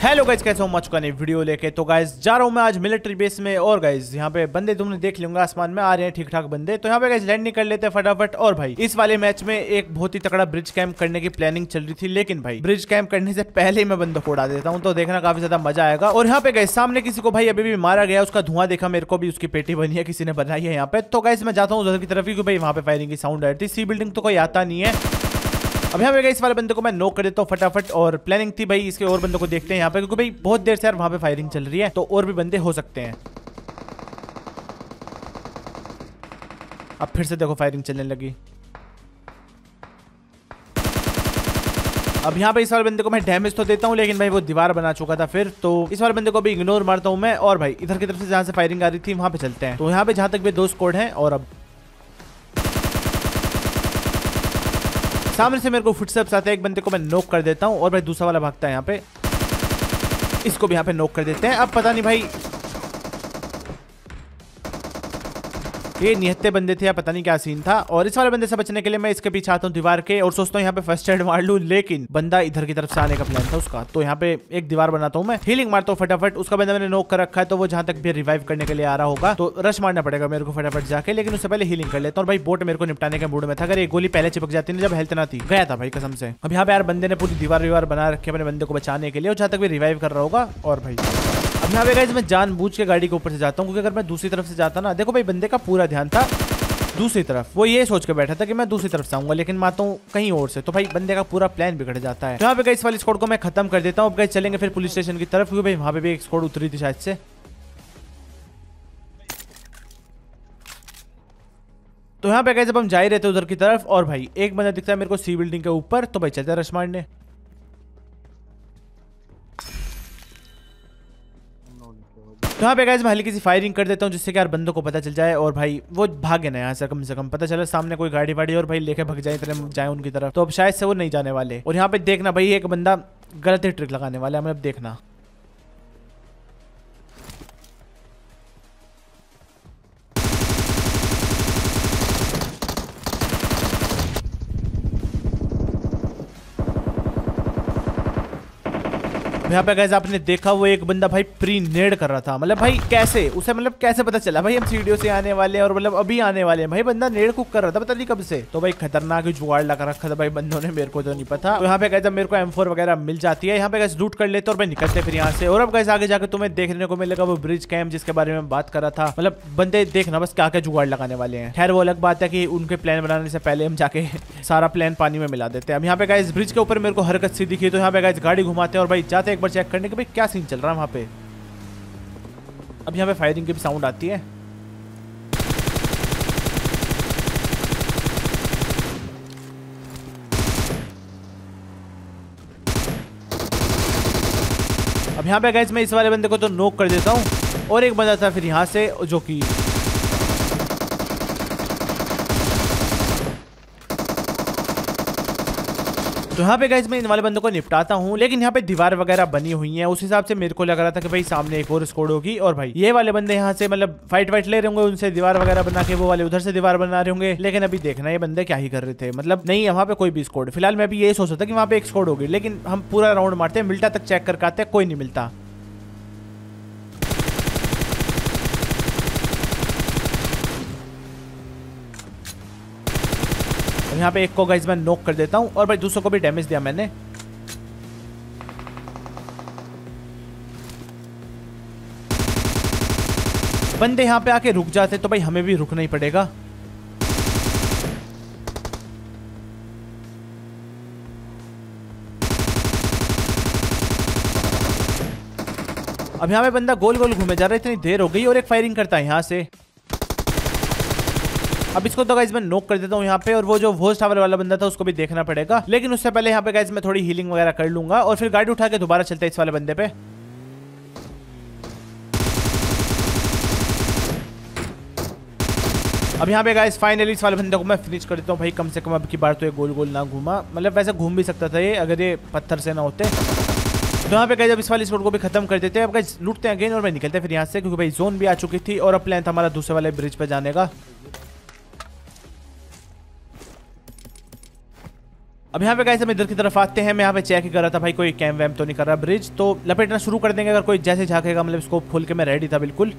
Hello guys, कैसे हो? मैं चुका नहीं वीडियो लेके। तो गाइस जा रहा हूँ मैं आज मिलिट्री बेस में। और गाइस यहाँ पे बंदे तुमने देख लूंगा, आसमान में आ रहे हैं ठीक ठाक बंदे। तो यहाँ पे गाइस लैंडिंग कर लेते हैं फटाफट। और भाई इस वाले मैच में एक बहुत ही तगड़ा ब्रिज कैंप करने की प्लानिंग चल रही थी, लेकिन भाई ब्रिज कैंप करने से पहले ही मैं बंदों को उड़ा देता हूँ, तो देखना काफी ज्यादा मजा आएगा। और यहाँ पे गाइस सामने किसी को भाई अभी भी मारा गया, उसका धुआं देखा मेरे को भी, उसकी पेटी बनी है, किसी ने बनाई है यहाँ पे। तो गाइस मैं जाता हूँ उधर की तरफ ही, भाई वहाँ पे फायरिंग की साउंड आ रही थी। सी बिल्डिंग तो कोई आता नहीं है। अब यहाँ पे इस वाले बंदे को मैं नॉक कर देता हूँ फटाफट। और प्लानिंग थी भाई इसके और बंदों को देखते हैं यहाँ पे, क्योंकि भाई बहुत देर से यार वहाँ पे फायरिंग चल रही है, तो और भी बंदे हो सकते हैं। अब फिर से देखो फायरिंग चलने लगी। अब यहाँ पे इस वाले बंदे को मैं डैमेज तो देता हूँ, लेकिन भाई वो दीवार बना चुका था फिर, तो इस वाले बंदे को भी इग्नोर मारता हूँ मैं। और भाई इधर की तरफ से जहाँ से फायरिंग आ रही थी वहाँ पे चलते हैं। तो यहाँ पे जहाँ तक भी 2 स्क्वाड हैं। और अब सामने से मेरे को फुटस्टेप्स आते हैं, एक बंदे को मैं नॉक कर देता हूँ। और भाई दूसरा वाला भागता है यहाँ पे, इसको भी यहाँ पे नॉक कर देते हैं। अब पता नहीं भाई ये निहत्ते बंदे थे या पता नहीं क्या सीन था। और इस वाले बंदे से बचने के लिए मैं इसके पीछे आता हूँ दीवार के, और सोचता हूँ यहाँ पे फर्स्ट एड मार लूँ, लेकिन बंदा इधर की तरफ से आने का प्लान था उसका। तो यहाँ पे एक दीवार बनाता हूँ मैं, हीलिंग मारता हूँ फटाफट। उसका बंदा मैंने नॉक कर रखा है, तो वो जहाँ तक भी रिवाइव करने के लिए आ रहा होगा, तो रश मारना पड़ेगा मेरे को फटाफट जाके। लेकिन उससे पहले हीलिंग कर लेता हूँ। और भाई बोट मेरे को निपटाने के मूड में था, अगर एक गोली पहले चिपक जाती ना जब हेल्थ ना थी, गया था भाई कसम से। अब यहाँ पे यार बंदे ने पूरी दीवार बना रखी है अपने बंदे को बचाने के लिए, और जहाँ तक भी रिवाइव कर रहा होगा। और भाई अब यहाँ पे गाइस मैं जानबूझ के गाड़ी के ऊपर से जाता हूँ, क्योंकि अगर मैं दूसरी तरफ से जाता ना, देखो भाई बंदे का पूरा ध्यान था दूसरी तरफ, वो ये सोच के बैठा था कि मैं दूसरी तरफ से आऊंगा, लेकिन मारता हूँ कहीं और से, तो भाई बंदे का पूरा प्लान बिगड़ जाता है। यहाँ पे गाइस वाली स्क्वाड को मैं खत्म कर देता हूँ। अब गाइस चलेंगे फिर पुलिस स्टेशन की तरफ, क्योंकि भाई वहां पे भी एक स्क्वाड उतरी थी शायद से। तो यहाँ पे गाइस जब हम जा ही रहे थे उधर की तरफ, और भाई एक बंदा दिखता है मेरे को सी बिल्डिंग के ऊपर, तो भाई चलते हैं रश मारने। तो यहाँ पे गाइस मैं हल्की सी फायरिंग कर देता हूँ, जिससे कि यार बंदों को पता चल जाए, और भाई वो भागे ना यहाँ से कम पता चले सामने कोई गाड़ी वाड़ी और भाई लेके भाग जाए, इतने जाए उनकी तरफ। तो अब शायद से वो नहीं जाने वाले। और यहाँ पे देखना भाई एक बंदा गलत ही ट्रिक लगाने वाला है, मतलब देखना। यहाँ पे गाइस आपने देखा वो एक बंदा भाई प्री नेड कर रहा था, मतलब भाई कैसे उसे, मतलब कैसे पता चला भाई हम सीढ़ियों से आने वाले हैं, और मतलब अभी आने वाले हैं। भाई बंदा नेड कुक कर रहा था पता नहीं कब से। तो भाई खतरनाक जुगाड़ लगा रखा था भाई बंदों ने, मेरे को तो नहीं पता। तो यहाँ पे गाइस मेरे को M4 वगैरह मिल जाती है, यहाँ पे गाइस लूट कर लेते और भाई निकलते फिर यहाँ से। और अब गाइस आगे जाकर तुम्हें देखने को मिलेगा वो ब्रिज कैंप जिसके बारे में बात कर रहा था। मतलब बंदे देखना बस क्या क्या जुगाड़ लगाने वाले हैं। खैर वो अलग बात है कि उनके प्लान बनाने से पहले हम जाके सारा प्लान पानी में मिला देते हैं। अब यहाँ पे गाइस ब्रिज के ऊपर मेरे को हरकत सी दिखी, तो यहाँ पे गाइस गाड़ी घुमाते हैं और भाई जाते एक बार चेक करने के भाई क्या सीन चल रहा है वहां पे। अब यहाँ पे फायरिंग की भी साउंड आती है। अब यहाँ पे गाइस मैं इस वाले बंदे को तो नॉक कर देता हूँ, और एक बंदा था फिर यहाँ से जो कि तो यहाँ पे गाइस मैं इन वाले बंदों को निपटाता हूँ, लेकिन यहाँ पे दीवार वगैरह बनी हुई है, उस हिसाब से मेरे को लग रहा था कि भाई सामने एक और स्क्वाड होगी। और भाई ये वाले बंदे यहाँ से मतलब फाइट वाइट ले रहे होंगे, उनसे दीवार वगैरह बना के वो वाले उधर से दीवार बना रहे होंगे। लेकिन अभी देखना ये बंदे क्या ही कर रहे थे, मतलब नहीं है वहाँ पे कोई भी स्क्वाड। फिलहाल मैं भी यही सोच रहा था कि वहाँ पे एक स्क्वाड होगी, लेकिन हम पूरा राउंड मारते हैं, मिल्टा तक चेक करके आते हैं, कोई नहीं मिलता। यहाँ पे एक को गाइस मैं नॉक कर देता हूँ, और भाई दूसरों को भी डैमेज दिया मैंने। बंदे यहाँ पे आके रुक जाते तो भाई हमें भी रुकना ही पड़ेगा। अब यहाँ पे बंदा गोल गोल घूमे जा रहा है, इतनी देर हो गई, और एक फायरिंग करता है यहाँ से। अब इसको तो गाइस मैं नॉक कर देता हूँ यहाँ पे, और वो जो वॉच टावर वाला बंदा था उसको भी देखना पड़ेगा। लेकिन उससे पहले यहाँ पे गाइस मैं थोड़ी हीलिंग वगैरह कर लूंगा, और फिर गाड़ी उठा के दोबारा चलते हैं इस वाले बंदे पे। अब यहाँ पे गाइस फाइनली इस वाले बंदे को मैं फिनिश कर देता हूँ भाई। कम से कम अब की बार तो ये गोल गोल ना घूमा, मतलब वैसे घूम भी सकता था ये अगर ये पत्थर से ना होते। तो यहाँ पे गाइस अब इस वाली स्क्वाड को भी खत्म कर देते हैं। अब गाइस लूटते हैं अगेन और भाई निकलते हैं फिर यहाँ से, क्योंकि भाई जोन भी आ चुकी थी, और अब प्लान था हमारा दूसरे वाले ब्रिज पे जाने का। अब यहाँ पे गाइस हम इधर की तरफ आते हैं। मैं यहाँ पे चेक ही कर रहा था भाई कोई कैम वैम तो नहीं कर रहा। ब्रिज तो लपेटना शुरू कर देंगे अगर कोई जैसे झाकेगा, मतलब स्कोप खोल के मैं रेडी था बिल्कुल।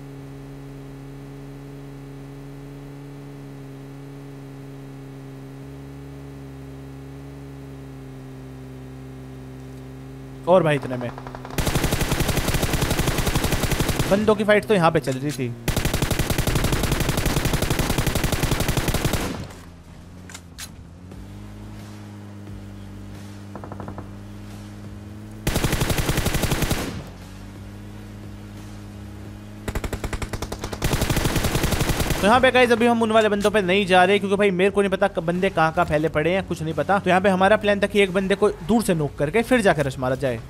और भाई इतने में बंदों की फाइट तो यहाँ पे चल रही थी। तो यहाँ पे गाइस अभी हम उन वाले बंदों पे नहीं जा रहे क्योंकि भाई मेरे को नहीं पता बंदे कहाँ कहाँ फैले पड़े हैं, कुछ नहीं पता। तो यहाँ पे हमारा प्लान था कि एक बंदे को दूर से नोक करके फिर जाकर रश मारा जाए।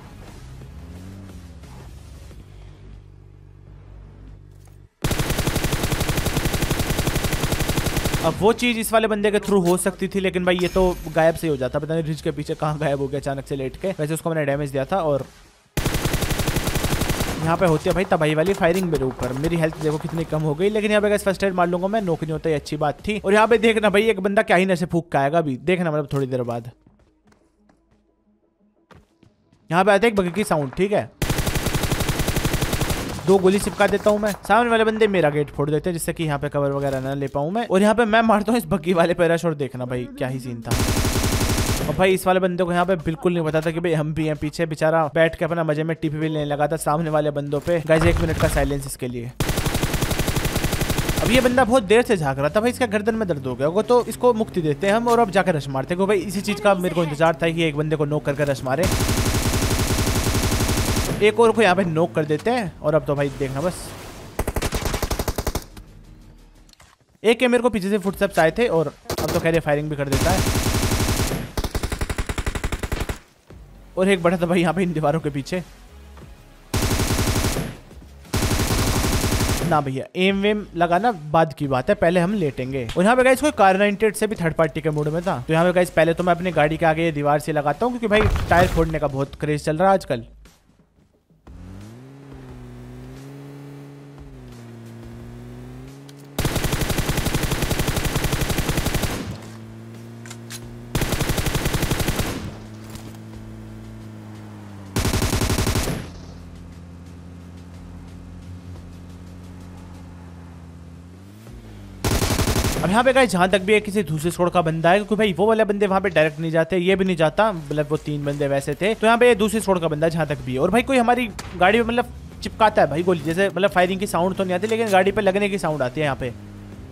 अब वो चीज इस वाले बंदे के थ्रू हो सकती थी, लेकिन भाई ये तो गायब से ही हो जाता। पता नहीं रिज के पीछे कहाँ गायब हो गया अचानक से लेट के। वैसे उसको मैंने डैमेज दिया था और यहाँ पे होती है भाई तबाही वाली फायरिंग मेरे ऊपर। मेरी हेल्थ देखो कितनी कम हो गई, लेकिन यहाँ पे फर्स्ट एड मार लूंगा मैं, नोक नहीं होता, ये अच्छी बात थी। और यहाँ पे देखना भाई एक बंदा क्या ही नशे फूक के आएगा अभी, देखना मतलब थोड़ी देर बाद। यहाँ पे आते एक बगी की साउंड, ठीक है, 2 गोली चिपका देता हूँ मैं। सामने वाले बंदे मेरा गेट फोड़ देते हैं जिससे कि यहाँ पे कवर वगैरह ना ले पाऊँ मैं। और यहाँ पे मैं मारता हूँ इस बग्गी वाले पे रश, और देखना भाई क्या ही सीन था। और भाई इस वाले बंदे को यहाँ पे बिल्कुल नहीं पता था कि भाई हम भी हैं पीछे। बेचारा बैठ के अपना मजे में टिप भी लेने लगा था सामने वाले बंदों पे। गाइस 1 मिनट का साइलेंस इसके लिए। अब ये बंदा बहुत देर से झाँक रहा था भाई, इसका गर्दन में दर्द हो गया होगा, तो इसको मुक्ति देते हैं हम और अब जाकर रश मारते हैं। भाई इसी चीज का मेरे को इंतजार था कि एक बंदे को नोक करके रश मारे। एक और को यहाँ पे नोक कर देते हैं और अब तो भाई देखना बस। एक के मेरे को पीछे से फुटस्टेप्स आए थे और अब तो कह रहे फायरिंग भी कर देता है। और एक बड़ा था भाई यहाँ पे इन दीवारों के पीछे। ना भैया एम वेम लगाना बाद की बात है, पहले हम लेटेंगे। और यहाँ पे गाइस कोई कार 98 से भी थर्ड पार्टी के मूड में था। तो यहाँ पे गाइस पहले तो मैं अपनी गाड़ी के आगे ये दीवार से लगाता हूँ क्योंकि भाई टायर फोड़ने का बहुत क्रेज चल रहा है आजकल। अब यहाँ पे गाइस जहाँ तक भी है किसी दूसरे स्क्वाड का बंदा है, क्योंकि भाई वो वाले बंदे वहाँ पे डायरेक्ट नहीं जाते, ये भी नहीं जाता, मतलब वो 3 बंदे वैसे थे। तो यहाँ पे दूसरे स्क्वाड का बंदा है जहाँ तक भी है। और भाई कोई हमारी गाड़ी में मतलब चिपकाता है भाई गोली, जैसे मतलब फायरिंग की साउंड तो नहीं आती लेकिन गाड़ी पे लगने की साउंड आती है यहाँ पे।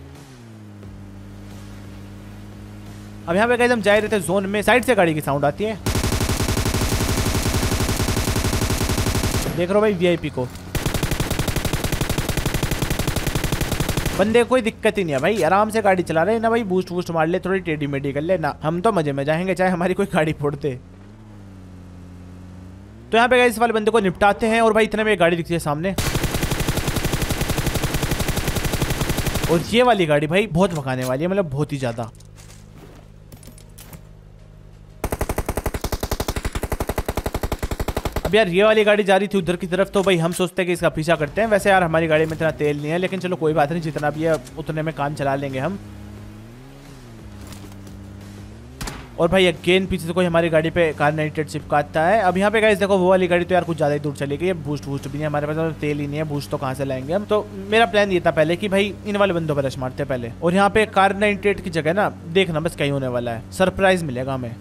अब यहाँ पे गाइस हम जा रहे थे जोन में, साइड से गाड़ी की साउंड आती है। देख रहे हो भाई वीआईपी को, बंदे कोई दिक्कत ही नहीं है भाई, आराम से गाड़ी चला रहे हैं ना भाई। बूस्ट वूस्ट मार ले, थोड़ी टेढ़ी मेढ़ी कर ले ना, हम तो मजे में जाएंगे चाहे हमारी कोई गाड़ी फोड़ते। तो यहाँ पे गाइस इस वाले बंदे को निपटाते हैं। और भाई इतने में एक गाड़ी दिखती है सामने, और ये वाली गाड़ी भाई बहुत भगाने वाली है, मतलब बहुत ही ज्यादा। अब यार ये वाली गाड़ी जा रही थी उधर की तरफ, तो भाई हम सोचते हैं कि इसका पीछा करते हैं। वैसे यार हमारी गाड़ी में इतना तेल नहीं है, लेकिन चलो कोई बात नहीं, जितना भी है उतने में काम चला लेंगे हम। और भाई अगेन पीछे से कोई हमारी गाड़ी पे कार 98 चिपकाता है। अब यहाँ पे गाइस देखो वो वाली गाड़ी तो यार कुछ ज्यादा ही दूर चली गई, बूस्ट वूस्ट भी नहीं हमारे पास, तो तेल ही नहीं है, बूस्ट तो कहाँ से लाएंगे हम। तो मेरा प्लान ये था पहले कि भाई इन वाले बंदों पर रश मारते हैं पहले। और यहाँ पे कार 98 की जगह ना देखना बस कहीं होने वाला है, सरप्राइज मिलेगा हमें।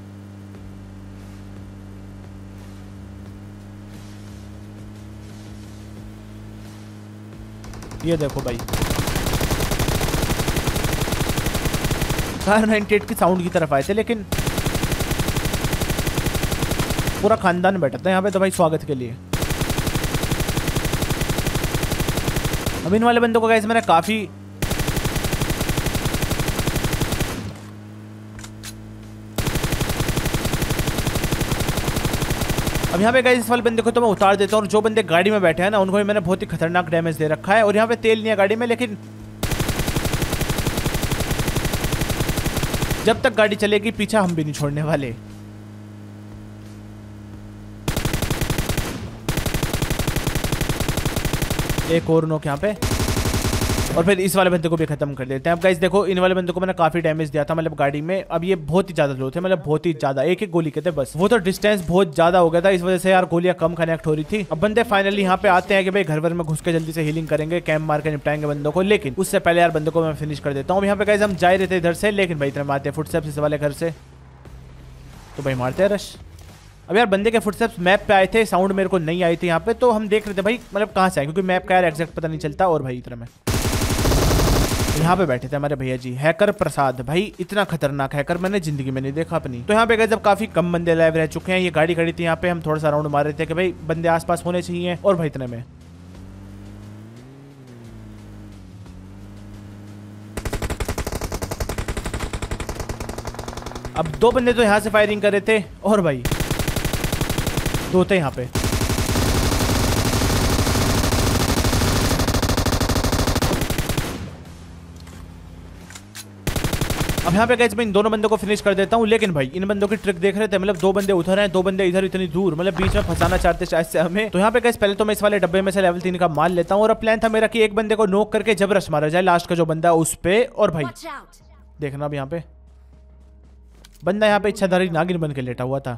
ये देखो भाई कार 98 की साउंड की तरफ आए थे, लेकिन पूरा खानदान बैठा था यहाँ पे तो भाई स्वागत के लिए। अब इन वाले बंदों को गाइस मैंने काफी अब यहाँ पे गाइस इस वाले बंदे को तो मैं उतार देता हूँ, और जो बंदे गाड़ी में बैठे हैं ना उनको भी मैंने बहुत ही खतरनाक डैमेज दे रखा है। और यहाँ पे तेल नहीं है गाड़ी में, लेकिन जब तक गाड़ी चलेगी पीछा हम भी नहीं छोड़ने वाले। एक और नोक यहाँ पे। और फिर इस वाले बंदे को भी खत्म कर देते हैं। अब गाइस देखो, इन वाले बंदे को मैंने काफी डैमेज दिया था मतलब गाड़ी में। अब ये बहुत ही ज्यादा लो थे, मतलब बहुत ही ज्यादा, एक एक गोली के थे बस। वो तो डिस्टेंस बहुत ज्यादा हो गया था, इस वजह से यार गोलियां कम कनेक्ट हो रही थी। अब बंदे फाइनली यहाँ पे आते हैं कि भाई घर भर में घुस के जल्दी से हीलिंग करेंगे, कैंप मार के निपटाएंगे बंदों को। लेकिन उससे पहले यार बंदों को मैं फिनिश कर देता हूँ। यहाँ पे गाइस हम जा रहे थे इधर से, लेकिन भाई इतने मारते फुटस्टेप्स इस वाले घर से, तो भाई मारते हैं रश। अब यार बंदे के फुटस्टेप्स मैप पे आए थे, साउंड मेरे को नहीं आई थी यहाँ पे, तो हम देख रहे थे भाई मतलब कहाँ से आए, क्योंकि मैप का यार एग्जैक्ट पता नहीं चलता। और भाई इधर में यहाँ पे बैठे थे हमारे भैया जी, हैकर प्रसाद। भाई इतना खतरनाक हैकर मैंने जिंदगी में नहीं देखा अपनी। तो यहाँ पे गए जब काफी कम बंदे लाइव रह चुके हैं, ये गाड़ी खड़ी थी यहाँ पे, हम थोड़ा सा राउंड मार रहे थे कि भाई बंदे आसपास होने चाहिए। और भाई इतने में अब दो बंदे तो यहाँ से फायरिंग कर रहे थे, और भाई दो थे यहाँ पे। अब यहाँ पे गाइस मैं इन दोनों बंदों को फिनिश कर देता हूँ। लेकिन भाई इन बंदों की ट्रिक देख रहे थे, मतलब दो बंदे उधर हैं, दो बंदे इधर, इतनी दूर, मतलब बीच में फंसाना चाहते शायद से हमें। तो यहाँ पे गाइस पहले तो मैं इस वाले डब्बे में से लेवल 3 का माल लेता हूँ। और अब प्लान था मेरा कि एक बंदे को नॉक करके जब रश मारा जाए लास्ट का जो बंदा उस पे। और भाई देखना अब यहाँ पे बंदा यहाँ पे इच्छाधारी नागिन बन के लेटा हुआ था।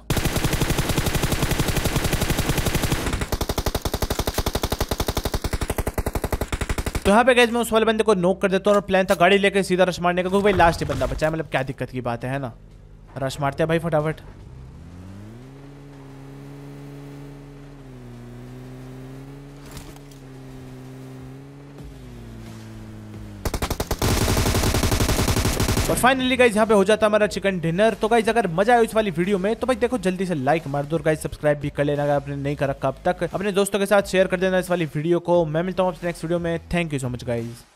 तो यहाँ पे गाइस मैं उस वाले बंदे को नॉक कर देता हूँ। और प्लान था गाड़ी लेके सीधा रश मारने का, क्योंकि भाई लास्ट ही बंदा बचा है, मतलब क्या दिक्कत की बात है ना। रश मारते हैं भाई फटाफट। और फाइनली गाइस यहाँ पे हो जाता है हमारा चिकन डिनर। तो गाइस अगर मजा आया इस वाली वीडियो में तो भाई देखो जल्दी से लाइक मार दो, और गाइस सब्सक्राइब भी कर लेना अगर आपने नहीं कर रखा अब तक। अपने दोस्तों के साथ शेयर कर देना इस वाली वीडियो को। मैं मिलता हूँ आपसे नेक्स्ट वीडियो में। Thank you so much guys.